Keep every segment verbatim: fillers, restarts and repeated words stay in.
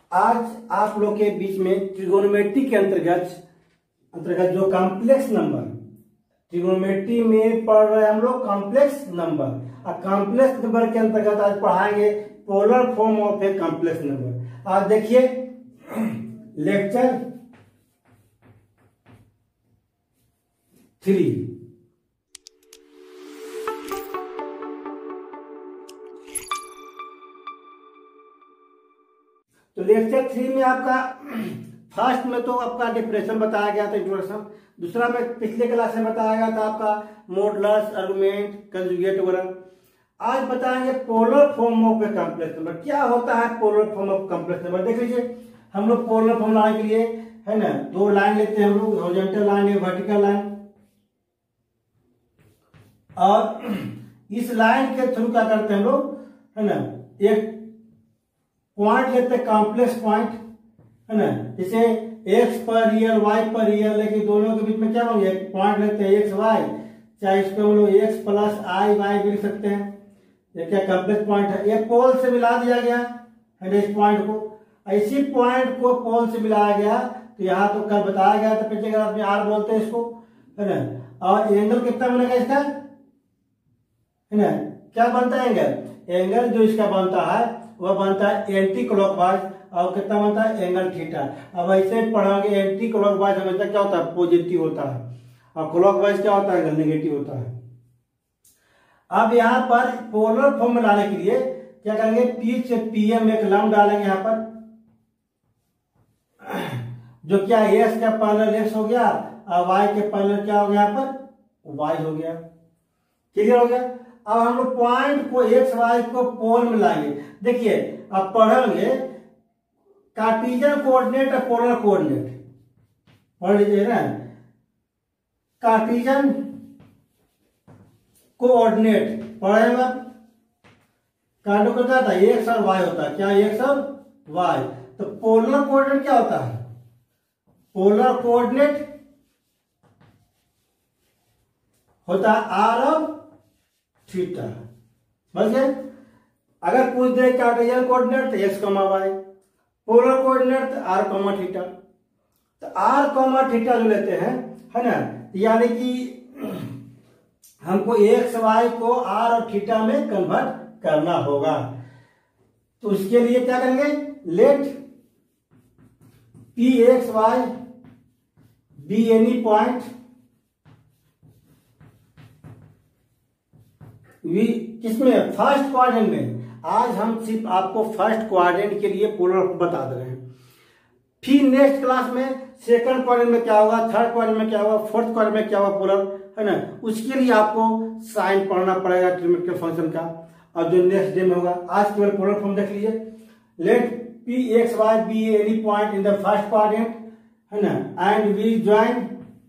आज आप लोग के बीच में ट्रिगोनोमेट्री के अंतर्गत अंतर्गत जो कॉम्प्लेक्स नंबर, ट्रिगोनोमेट्री में पढ़ रहे हैं हम लोग कॉम्प्लेक्स नंबर। और कॉम्प्लेक्स नंबर के अंतर्गत आज पढ़ाएंगे polar form of a complex number. आज देखिए लेक्चर थ्री। तो लेक्चर थ्री में आपका फर्स्ट में तो आपका डिफरेंशियल बताया गया था, इंट्रोडक्शन। दूसरा में पिछले क्लास में बताया गया था आपका मॉडुलस, आर्गुमेंट, कंजुगेट वगैरह। आज बताएंगे polar form of a complex number. क्या होता है polar form of complex number? देख लीजिए, हम लोग पोलर फॉर्म लाने के लिए है ना दो लाइन लेते हैं हम लोग, हॉरिजॉन्टल लाइन या वर्टिकल लाइन। और इस लाइन के थ्रू क्या करते हैं हम लोग, है ना, एक पॉइंट लेते हैं, कॉम्प्लेक्स पॉइंट, है ना, जैसे एक्स पर रियल, वाई पर रियल, लेकिन दोनों के बीच में क्या होंगे, एक पॉइंट लेते हैं एक्स वाई, चाहे इसको हम लोग एक्स प्लस आई वाई भी लिख सकते हैं। ये क्या कॉम्प्लेक्स पॉइंट है, एक पोल से मिला दिया गया है इस पॉइंट को। इसी पॉइंट को पोल से मिलाया गया, तो यहाँ तो कल बताया गया था पिछले क्लास में, आर बोलते हैं इसको, है ना। और एंगल कितना बनेगा इसका, है ना, क्या बनता है एंगल? एंगल जो इसका बनता है वह बनता है एंटी क्लॉकवाइज। और कितना बनता है? Angle theta. अब ऐसे पढ़ाएंगे, एंटी क्लॉकवाइज हमेशा क्या होता है? पॉजिटिव होता है, और क्लॉकवाइज क्या होता है? एंगल नेगेटिव होता है। अब यहाँ पर पोलर फॉर्म में लाने के लिए क्या करेंगे, पी से पीएम एक लंब डालेंगे यहाँ पर, जो क्या एस का पैरेलल एक्स हो गया और वाई के पैरेलल क्या हो गया, यहाँ पर वाई हो गया। क्लियर हो गया? अब हम लोग पॉइंट को एक्स वाई को पोल में लाएंगे। देखिए अब पढ़ेंगे कार्टेशियन कोऑर्डिनेट और पोलर कोऑर्डिनेट, पढ़ लीजिए ना। कार्टेशियन कोऑर्डिनेट पढ़ेगा, कार्टो का क्या था? एक्स और वाई होता है। क्या एक्स और वाई? तो पोलर कोऑर्डिनेट क्या होता है? पोलर कोऑर्डिनेट होता है आर और थीटा। बस है। अगर पूछ दे कार्टेशियन कोऑर्डिनेट तो x comma y, polar coordinate तो आर कॉमा थीटा। तो आर कॉमा थीटा जो लेते हैं, है ना, यानी कि हमको एक्स वाई को आर और थीटा में कन्वर्ट करना होगा। तो उसके लिए क्या करेंगे, let P x y be any point V, किसमें? फर्स्ट क्वाड्रेंट में। आज हम सिर्फ आपको फर्स्ट क्वाड्रेंट के लिए पोलर बता दे रहे हैं। फिर नेक्स्ट क्लास में सेकंड क्वाड्रेंट में क्या होगा, थर्ड क्वाड्रेंट में क्या होगा, फोर्थ क्वाड्रेंट में क्या होगा पोलर, है ना। उसके लिए आपको साइन पढ़ना पड़ेगा ट्रिग्नोमेट्रिक फंक्शन का, और जो नेक्स्ट डे में होगा। आज केवल पोलर फॉर्म देख लीजिए। Let P x y be any point in the first quadrant, है ना, एंड वी ज्वाइन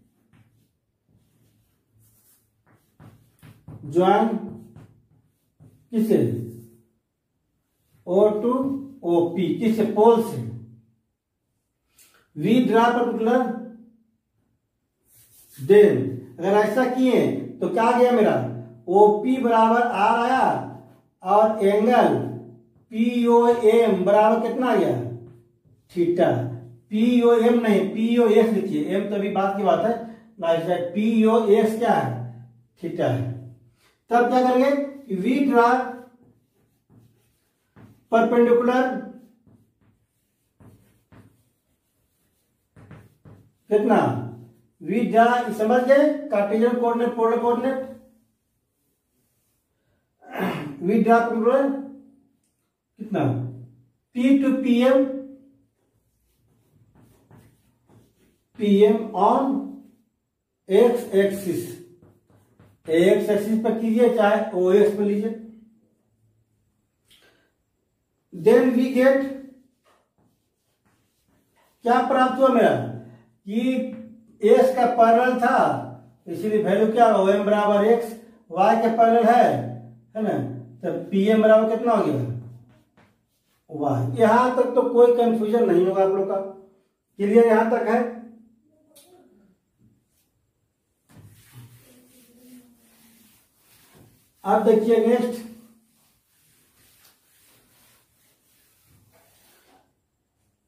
ज्वाइन किससे? ओ टू ओ पी, किससे? पोल से। वी ड्रा पर्टिकुलर, देन अगर ऐसा किए तो क्या गया मेरा, ओपी बराबर आर आया, और एंगल पीओ एम बराबर कितना आ गया? थीटा। पीओ एम नहीं, पीओ एक्स लिखिए, एम तो अभी बात की बात है। पीओ एक्स क्या है? थीटा है। तब क्या करेंगे, वी ड्रा परपेंडिकुलर कितना? वी ड्रा, समझ गए, Cartesian coordinate polar coordinate. We draw perpendicular कितना? P to PM, PM on x axis. X axis पर कीजिए, चाहे ओ एक्स पर लीजिए। देन वी गेट, क्या प्राप्त हुआ मेरा, कि एक्स का पैरेलल था, इसीलिए वैल्यू क्या होगा, एम बराबर एक्स, वाई का पैरेलल है है ना, तो पी एम बराबर कितना हो गया? वाई। यहां तक तो कोई कंफ्यूजन नहीं होगा आप लोग का। क्लियर यहां तक है? अब देखिए नेक्स्ट,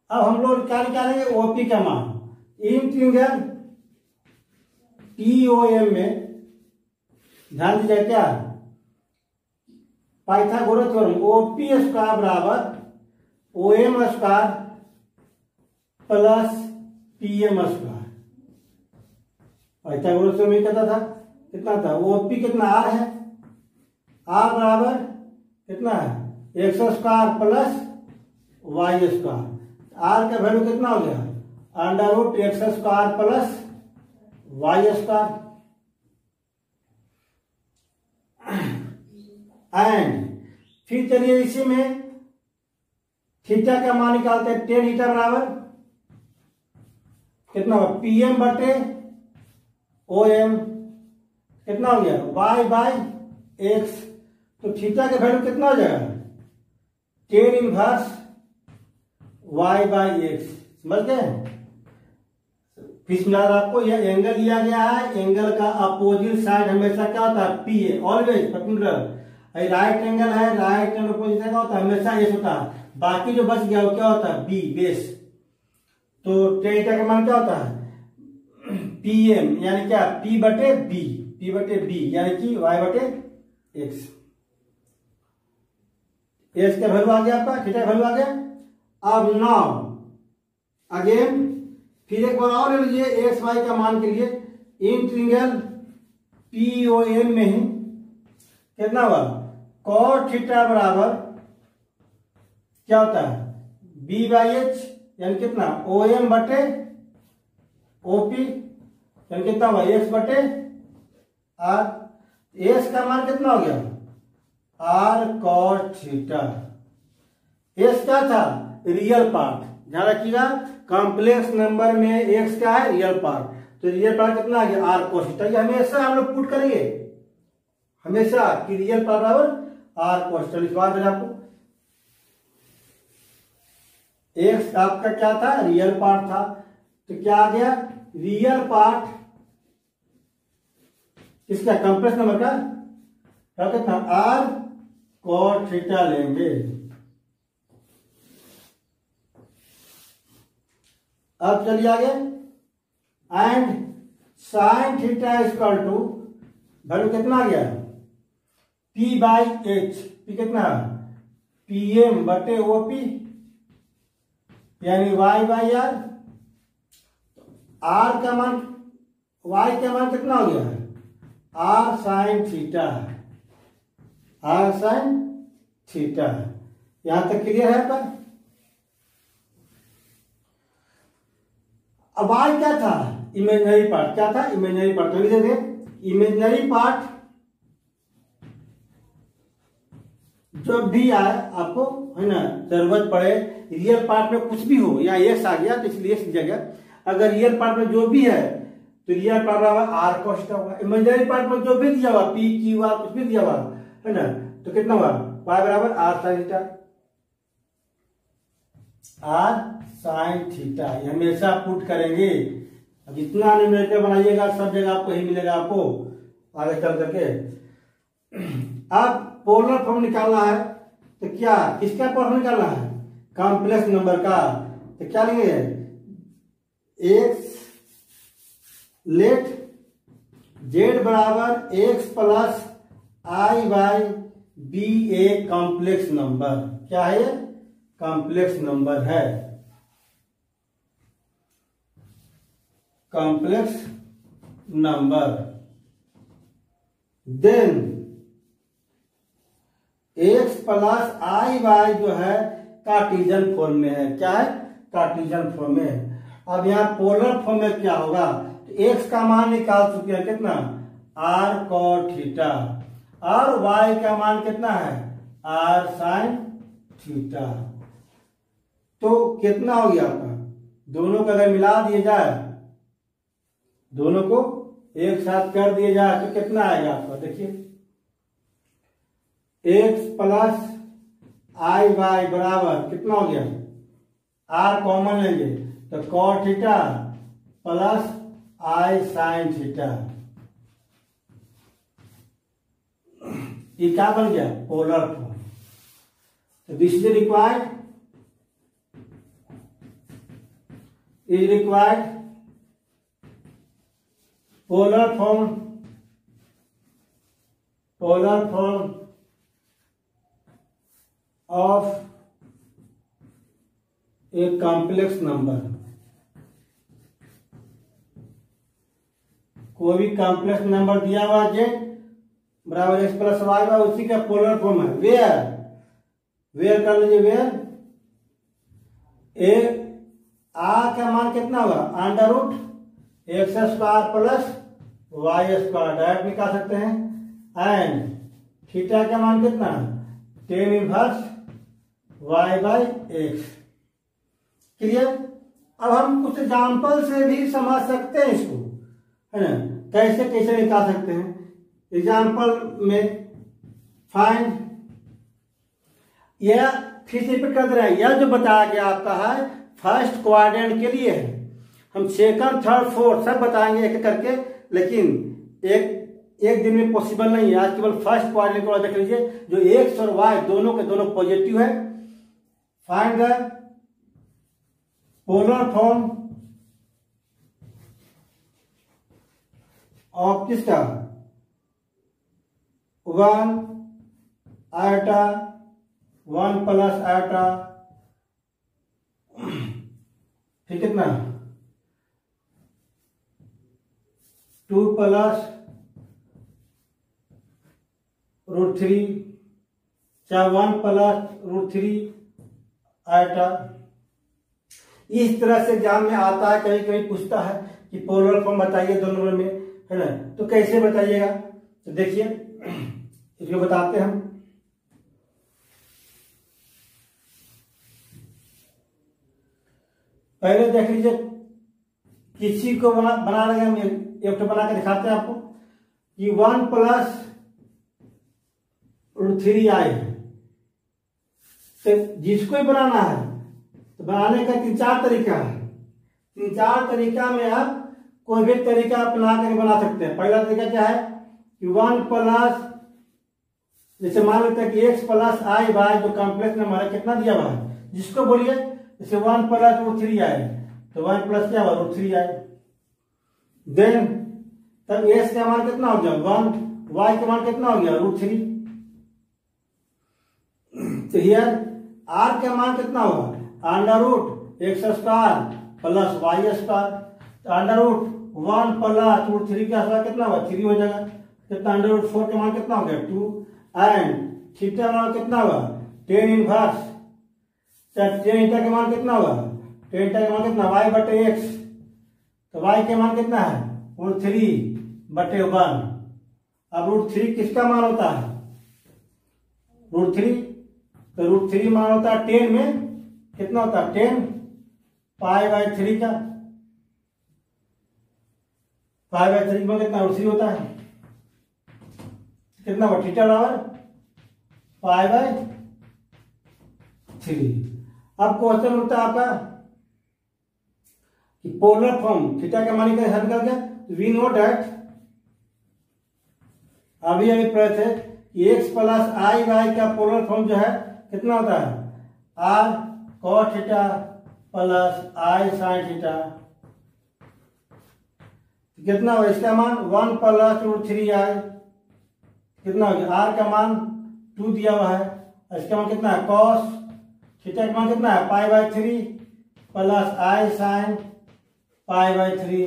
अब हम लोग क्या निकालेंगे, ओपी का मान। इन ट्रिंगल टीओएम में ध्यान दीजिए क्या, पाइथागोरस थ्योरम ओपी स्क्वायर बराबर OM square plus PM square. Pythagoras theorem में कहता था कितना था, ओपी कितना आर है, आर बराबर कितना है x square plus y square. R का वैल्यू कितना हो गया, under root x square plus y square. And फिर चलिए इसी में थीटा का मान निकालते हैं, टेन थीटा बराबर कितना होगा, पीएम बटे ओ एम कितना हो गया, वाई बाई एक्स। तो थीटा का वैल्यू कितना हो जाएगा, tan inverse y by x. समझ गए। फिर आपको यह एंगल दिया गया है, एंगल का अपोजिट साइड हमेशा क्या होता है, P A always perpendicular. Right angle है, राइट एंगल अपोजिट क्या होता है, हमेशा एस होता है। बाकी जो बच गया वो क्या होता है, बी बेस। तो थीटा का मान क्या होता है, पी एम यानी क्या, पी बटे बी, पी बटे बी यानी कि वाई बटे एक्स। एस का वैल्यू आ गया आपका, थीटा का वैल्यू आ गया। अब नाउ अगेन फिर एक बार और ले लीजिए एक्स वाई का मान के लिए, इन ट्रिंगल पीओएम में ही कितना हुआ, कॉट थीटा बराबर क्या होता है, बी बाई एच यानी कितना, ओ एम बटे ओपी यानी कितना हुआ, एक्स बटे आर। एस का मान कितना हो गया, आर कॉट थीटा। एस क्या था, रियल पार्ट। ध्यान रखिएगा कॉम्प्लेक्स नंबर में एक्स क्या है, रियल पार्ट। तो रियल पार्ट कितना आ गया, आर कॉस थीटा। ये हमेशा हम लोग पुट करेंगे हमेशा कि रियल पार्ट बराबर आर कॉस थीटा। लिखवा देना आपको, एक्स आपका क्या था, रियल पार्ट था। तो क्या आ गया, रियल पार्ट इसका कॉम्प्लेक्स नंबर का क्या कितना, आर कॉस थीटा लेंगे। अब चलिए आगे, and sine theta equal to value कितना आ गया, पी बाई एच। पी कितना, पी एम बटे ओपी यानी वाई बाई आर। आर का मान, वाई का मान कितना हो गया, r sine theta, r sine theta. यहां तक क्लियर है पर। अब वाई क्या था, इमेजिनरी पार्ट। क्या था, इमेजिनरी पार्ट। तो लिख देते इमेजिनरी पार्ट जो भी आए आपको है ना, जरूरत पड़े, रियल पार्ट में कुछ भी हो, या एक्स आ गया तो इसलिए इस जगह अगर रियल पार्ट में जो भी है तो रियल पार्ट बराबर आर कॉस थीटा होगा। इमेजिनरी पार्ट में जो भी दिया हुआ, पी क्यू आर कुछ भी दिया हुआ है ना, तो कितना हुआ, वाई बराबर r sine theta, r sine theta. ये हमेशा पुट करेंगे। अब जितना न्यूमेरिकल बनाइएगा सब जगह आपको ही मिलेगा, आपको आगे चल करके। अब पोलर फॉर्म निकालना है तो क्या, किसका पोलर फॉर्म निकालना है, कॉम्प्लेक्स नंबर का। तो क्या लेंगे, एक्स लेट जेड बराबर x plus i by be a complex number. क्या है ये, कॉम्प्लेक्स नंबर है, complex number. Then x plus i y जो है कार्टेशियन फॉर्म में है। क्या है, कार्टेशियन फॉर्म में है। अब यहाँ पोलर फॉर्म में क्या होगा, तो एक्स का मान निकाल चुके हैं कितना, आर कॉट थीटा, और वाई का मान कितना है, आर साइन थीटा। तो कितना हो गया आपका, दोनों को अगर मिला दिए जाए, दोनों को एक साथ कर दिए जाए तो कितना आएगा आपका, देखिए एक्स प्लस आई वाई बराबर कितना हो गया, आर कॉमन लेंगे तो cot theta plus i sine theta. ये क्या बन गया, पोलर फॉर्म। तो this is required is required polar form polar form of a complex number. कोई भी कॉम्प्लेक्स नंबर दिया हुआ जेड बराबर एक्स प्लस वाई बा, उसी का पोलर फॉर्म है। वेयर वेयर कर लीजिए, वेयर ए आ का मान कितना होगा, under root x square plus y square direct निकाल सकते हैं। एंड थीटा का मान कितना, tan inverse y by x. Clear. अब हम कुछ एग्जाम्पल से भी समझ सकते हैं इसको, है ना, कैसे कैसे निकाल सकते हैं। एग्जाम्पल में फाइंड, यह फिर से रिपीट कर दे रहा है, यह जो बताया गया आपका है फर्स्ट क्वाड्रेंट के लिए है। हम सेकंड थर्ड फोर्थ सब बताएंगे एक एक करके, लेकिन एक एक दिन में पॉसिबल नहीं है। आज केवल फर्स्ट क्वाड्रेंट को देख लीजिए, जो एक्स और वाई दोनों के दोनों पॉजिटिव है। Find the polar form of किसका, one iota one plus iota, फिर कितना, टू प्लस रूट थ्री, चाहे one plus root three iota. इस तरह से एग्जाम में आता है, कहीं कहीं पूछता है कि पोलर फॉर्म बताइए दो नंबर में, है ना, तो कैसे बताइएगा। तो देखिए इसको बताते हैं हम। पहले देख लीजिए, किसी को बना बना लेंगे हम, एक तो बना के दिखाते हैं आपको कि one plus root three i है। तो जिसको ही बनाना है तो बनाने का तीन चार तरीका है। तीन चार तरीका में आप कोई भी तरीका अपना कर बना सकते हैं। पहला तरीका क्या है कि वन प्लस, जैसे मान लेते हैं कि एक्स प्लस आई बाय जो कॉम्प्लेक्स नंबर है कितना दिया हुआ है, जिसको बोलिए, जैसे वन प्लस रूट थ्री आए तो वन प्लस क्या हुआ, रूट थ्री आए। देन तब एक्स का मान कितना हो गया वन, वाई का मान कितना हो गया रूट थ्री। तो हियर आर का मान कितना होगा, under root x square plus y square. तो under root one plus root three का स्क्वायर कितना होगा, थ्री हो जाएगा। कितना, अंडर रूट फोर का मान कितना हो गया, टू। एंड थीटा मान कितना होगा, टेन इनवर्स। टेन ईटा का मान कितना होगा, टेन ईटा का मान कितना, वाई बटे एक्स। तो वाई का मान कितना है, रूट थ्री बटे वन। अब रूट थ्री किसका मान होता है, रूट थ्री। तो रूट थ्री मान होता है टेन में कितना होता है, टेन पाई बाई थ्री का। पाई बाई थ्री में कितना, रूट थ्री होता है, कितना हुआ, थीटा बराबर पाई बाई थ्री। अब क्वेश्चन उठता है आपका कि पोलर फॉर्म थीटा का मान कैसे हल कर गया। वी नो डैट, अभी अभी पढ़े थे कि एक्स प्लस आई वाई का पोलर फॉर्म जो है कितना होता है, r cos theta plus i sine theta. कितना हो, इसका मान one plus root three i कितना हो गया, आर का मान टू दिया हुआ है, इसका मान कितना है, कॉस थीटा का मान कितना है, pi by three plus i sine pi by three.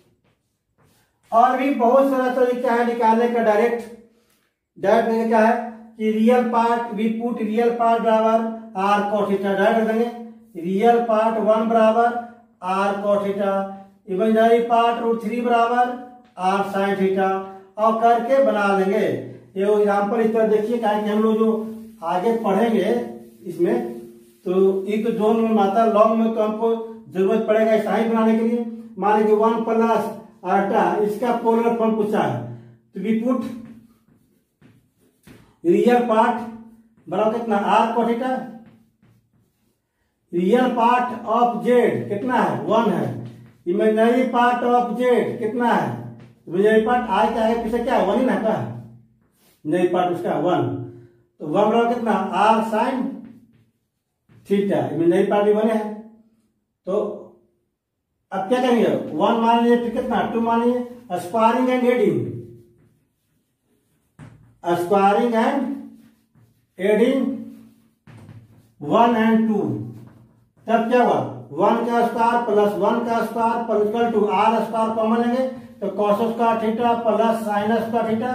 और भी बहुत सारा तरीका है निकालने का। डायरेक्ट डायरेक्ट क्या है कि real part we put real part बराबर आर कॉस थीटा, डायरेक्ट देंगे रियल पार्ट वन बराबर r cos theta, imaginary part root three बराबर आर साइन थीटा, और करके बना लेंगे। ये एग्जाम्पल इस तरह देखिए, क्या कि हम लोग जो आगे पढ़ेंगे इसमें, तो एक तो जोन में आता है, लॉन्ग में तो हमको जरूरत पड़ेगा ऐसा ही बनाने के लिए। मान लीजिए वन प्लस आटा, इसका पोलर फॉर्म पूछा है, तो वी पुट रियल पार्ट बराबर कितना, r cos theta. Real part of z कितना है, वन है। इमेजिनरी पार्ट ऑफ जेड कितना है, इमेजिनरी पार्ट आई का है, पीछे क्या है, वन ही ना का, इमेजिनरी पार्ट उसका वन। तो वन बराबर कितना, r sine theta, imaginary part भी वन है। तो अब क्या करेंगे, वन मान लीजिए, फिर कितना टू मान लीजिए, squaring and adding, squaring and adding one and two, तब क्या हुआ, वन का स्क्वायर प्लस वन का square plus equal to r square common लेंगे तो cos square theta plus sine square theta,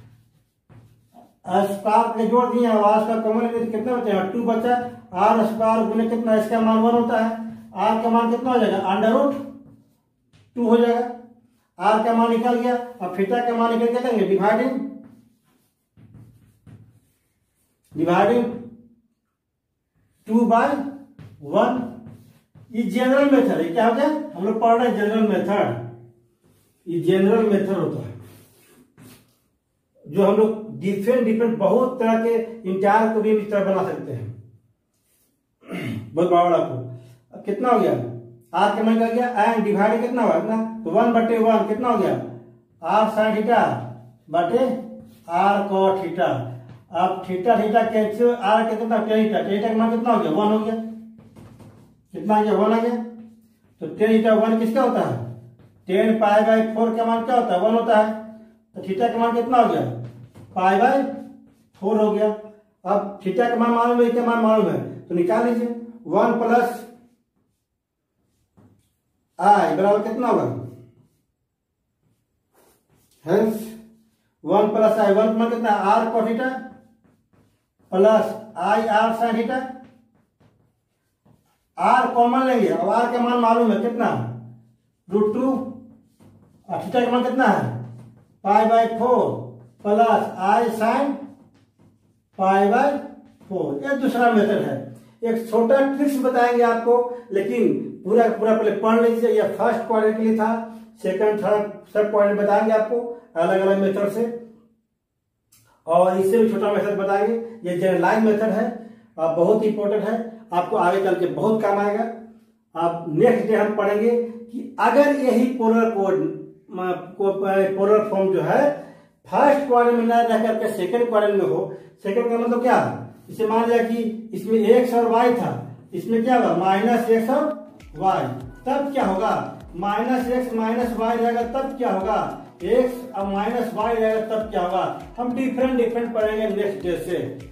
square के जोड़ दिए आर स्क्वायर कॉमन लेंगे तो कितना बचेगा, टू बचा, आर स्क्वायर गुने कितना, इसका मान वन होता है, आर का मान कितना हो जाएगा, अंडर रूट टू हो जाएगा, आर का मान निकल गया। अब थीटा का मान निकल क्या करेंगे, dividing dividing two by one, ये जनरल मेथड है। क्या हो गया, हम लोग पढ़ रहे हैं जनरल मेथड, ये जनरल मेथड होता है जो हम लोग डिफरेंट डिफरेंट बहुत तरह के इंटायर को भी इस तरह बना सकते हैं, बहुत बड़ा को। अब कितना हो गया, आर का मान निकल गया, एंड डिवाइड कितना हुआ इतना, तो वन बटे वन कितना हो गया, आर साइन थीटा बटे आर कॉस थीटा। अब थीटा थीटा कैंसिल, आर के कितना टेन थीटा, टेन थीटा का मान कितना हो गया, वन हो गया, कितना आ गया, वन आ गया। तो टेन थीटा वन किसका होता है, टेन पाई बाई फोर का मान क्या होता है, वन होता है। तो थीटा का मान कितना हो गया, पाई बाई फोर हो गया। अब थीटा का मान मालूम है, क्या मान मालूम है, तो निकाल लीजिए, वन प्लस आई बराबर कितना होगा, hence one plus i, one मान कितना, r cos theta plus i r sine theta, r common लेंगे, अब आर का मान मालूम है कितना, रूट टू, और थीटा का मान कितना है, pi by four plus i sine pi by four. ये दूसरा मेथड है, एक छोटा ट्रिक्स बताएंगे आपको, लेकिन पूरा पूरा पहले पढ़ लीजिए। ये फर्स्ट क्वाड्रेंट के लिए था, सेकंड थर्ड सब क्वाड्रेंट बताएंगे आपको अलग अलग मेथड से, और इससे भी छोटा मेथड बताएंगे। ये जनरलाइज मेथड है और बहुत इंपॉर्टेंट है, आपको आगे चल के बहुत काम आएगा। अब नेक्स्ट डे हम पढ़ेंगे कि अगर यही पोलर कोड पोलर फॉर्म जो है फर्स्ट क्वाड्रेंट में ना रह करके सेकंड क्वाड्रेंट में हो, सेकंड का मतलब क्या, इसे मान लिया कि इसमें एक्स और वाई था, इसमें क्या होगा माइनस एक्स और वाई, तब क्या होगा, माइनस एक्स माइनस वाई रहेगा तब क्या होगा, एक्स और माइनस वाई रहेगा तब क्या होगा। हम डिफरेंट डिफरेंट पढ़ेंगे नेक्स्ट डे से।